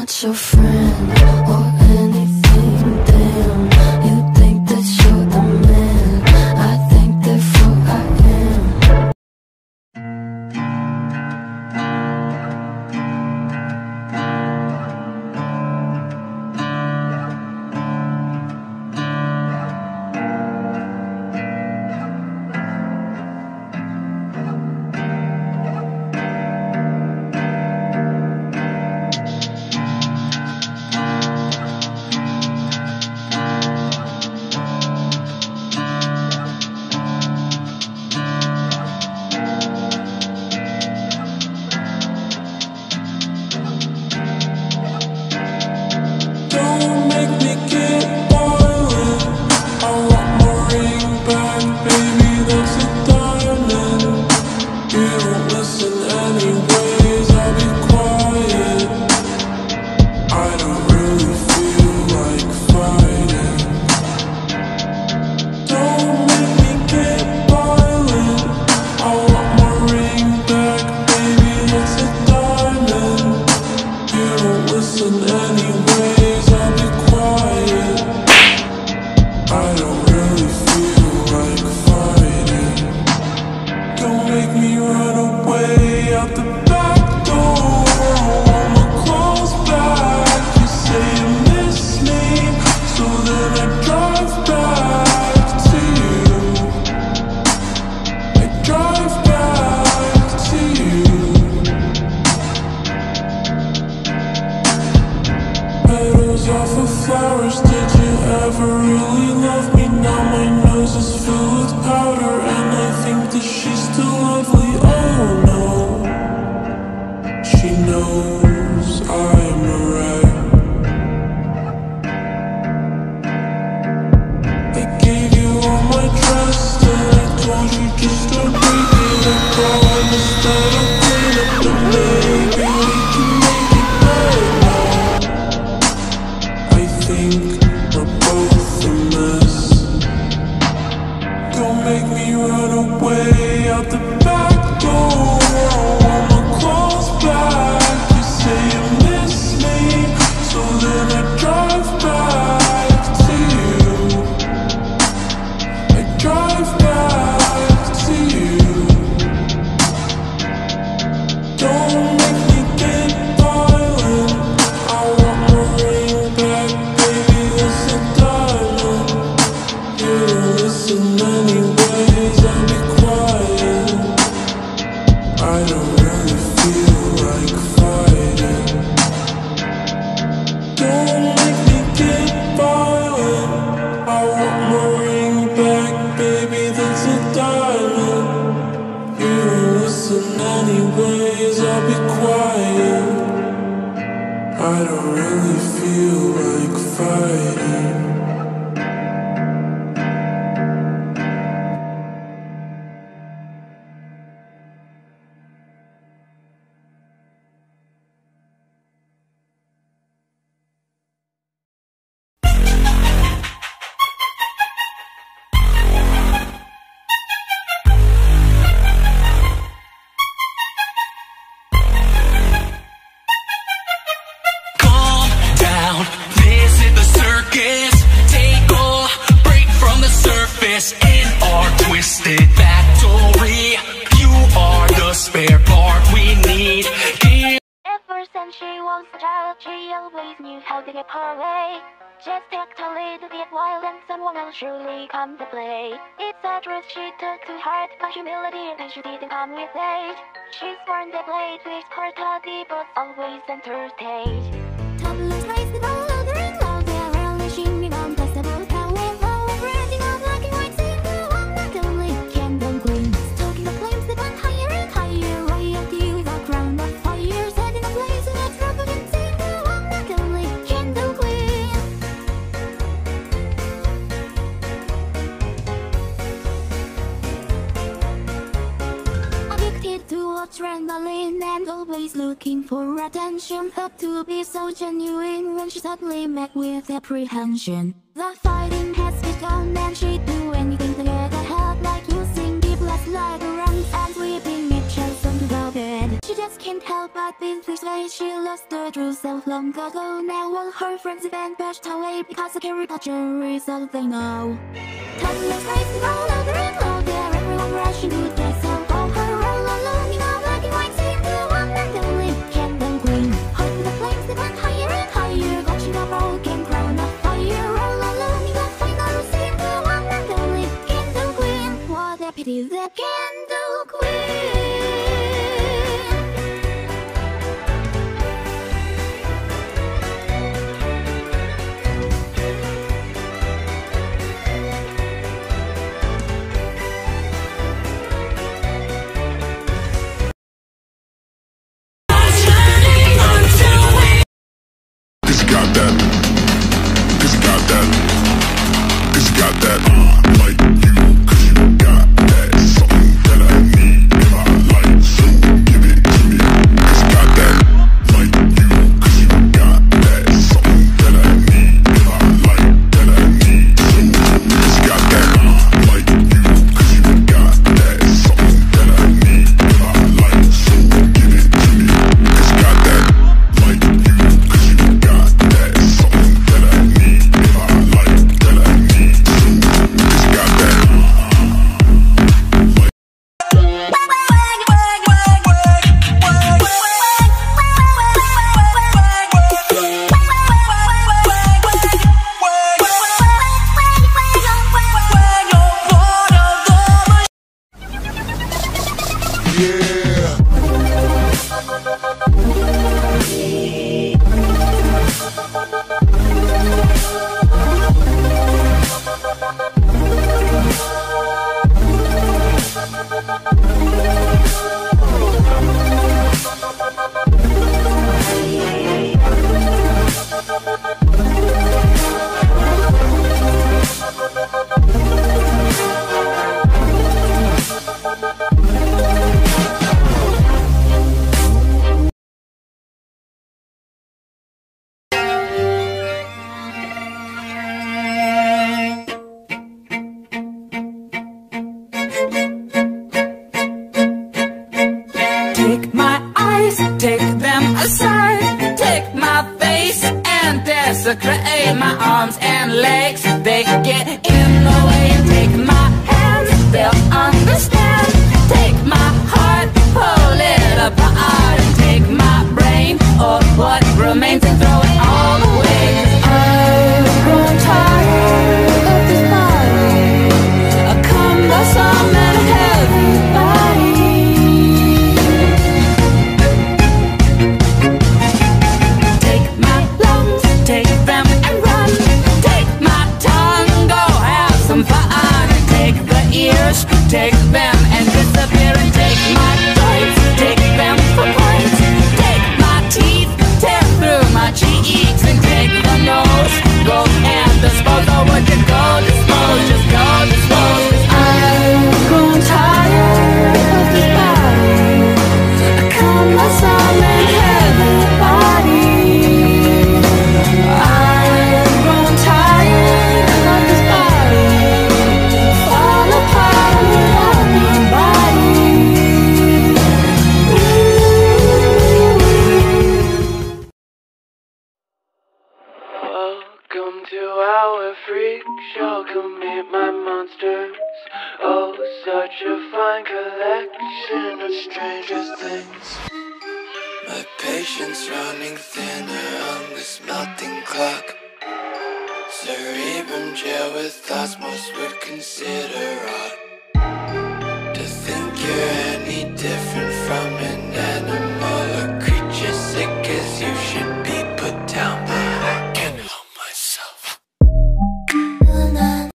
not your friend or anything. Damn, you think that you're the man. I think therefore I am. Surely come to play. It's a truth she took to heart, my humility, and she didn't come with age. She's born the blade with courtesy, but always center stage. Toddlers raise the ball, louder and louder, relishing the uncontestable power. Lower branding of black and white, seeing the one that only candle gleams. Stoking the flames that went higher and higher, royalty with a crown of fire, setting a blaze in a trouble and seeing the one that only candle gleams. Adrenaline and always looking for attention. Hope to be so genuine when she suddenly met with apprehension. The fighting has begun and she'd do anything to get ahead, like using deep last like a run and sweeping each other onto the bed. She just can't help but been this way. She lost the true self long ago. Now all her friends even pushed away because of Carrie culture is all they know. Time is racing all over and over. Everyone rushing to get so all her all alone. You know, black and white seem to one and only candle queen. Hold the flames even higher and higher, watching a broken crown of fire. All alone in the final seem to one and only candle queen. What a pity, the candle queen. Take my eyes, take them aside. Take my face and desecrate my arms and legs. They get in the way. Take my hands, they'll understand. Take my heart, pull it apart. And take my brain, or what remains, and throw it all away. I've grown tired of this body, a cumbersome and heavy body. Take them and disappear, and take my joints, take them for points. Take my teeth, tear through my cheeks, and take the nose, go and dispose. Or would you go dispose, just go dispose? I've grown tired of this body, a cumbersome and heavy body. I've grown tired of this body, fall apart. Welcome to our freak show, come meet my monsters. Oh, such a fine collection of stranger things. My patience running thinner on this melting clock. Cerebrum jail with thoughts most would consider